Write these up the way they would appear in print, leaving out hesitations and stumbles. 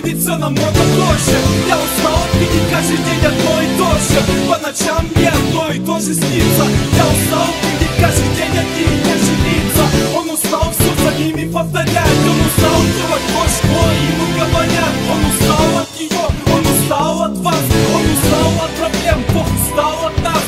будет все намного проще. Я устал видеть каждый день одно и то же. По ночам мне одно и то же снится. Я устал видеть каждый день одни и те же лица. Он устал все за ними повторять. Он устал делать то, что ему говорят. Он устал от нее, он устал от вас. Он устал от проблем, Бог устал от нас.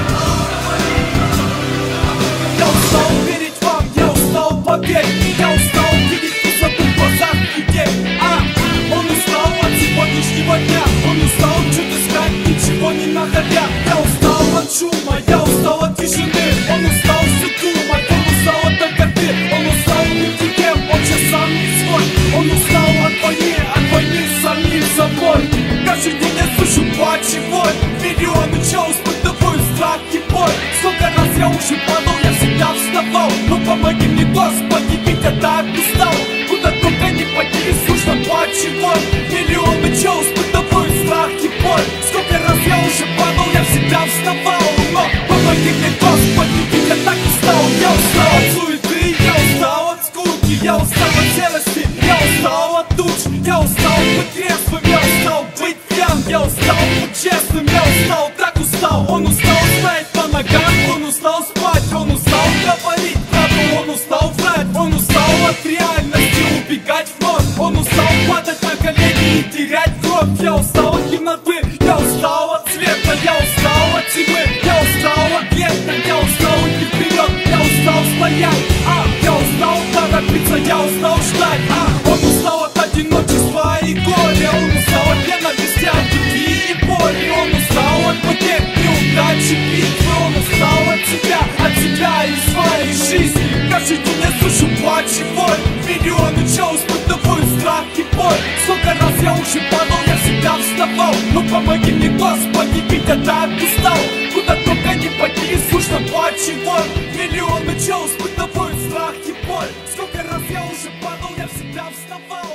Я устал верить вам, я устал поверить. Я устал видеть пустоту в глазах людей. Он устал от сегодняшнего дня. Он устал что-то искать, ничего не находя. Я устал от шума, я устал от тишины. Он устал все думать, он устал от доготы. Он устал быть никем, он же сам не свой. Он устал от войны с самим собой. Каждый день я слышу плач и боль. Миллионы чел испытывают страх и боль. Сколько раз я уже падал, я всегда вставал. Но помоги мне, Господи, ведь я так устал. Куда только не пойти, слышно плач и боль. Миллионы чел испытывают страх и боль. Сколько раз я уже падал, я всегда вставал. Но помоги мне, Господи, ведь я так устал. Я устал от суеты, я устал от скуки. Я устал от серости, я устал от туч. Я устал быть трезвым, я устал быть пьян. Я устал быть честным, я устал, так устал. Он устал стоять на ногах, он устал спать. Он устал говорить правду, он устал врать. Он устал от реальности убегать вновь. Он устал падать на колени и терять кровь. Я устал от темноты, я устал от света. Я устал от тьмы, я устал от лета. Я устал идти вперед, я устал стоять. Я устал торопиться, я устал ждать. Он устал от одиночества и горя. Он устал от ненависти, от любви и боли. Он устал от потерь, неудачи, битвы. Он устал от себя и своей жизни. Каждый день я слышу плач и боль. Миллионы чел испытывают страх и боль. Сколько раз я уже падал, я всегда вставал. Но помоги мне, Господи, ведь я так устал. Куда только не пойти, слышно плач и боль. Миллионы чел испытывают страх и боль. Сколько раз я уже падал, я всегда вставал.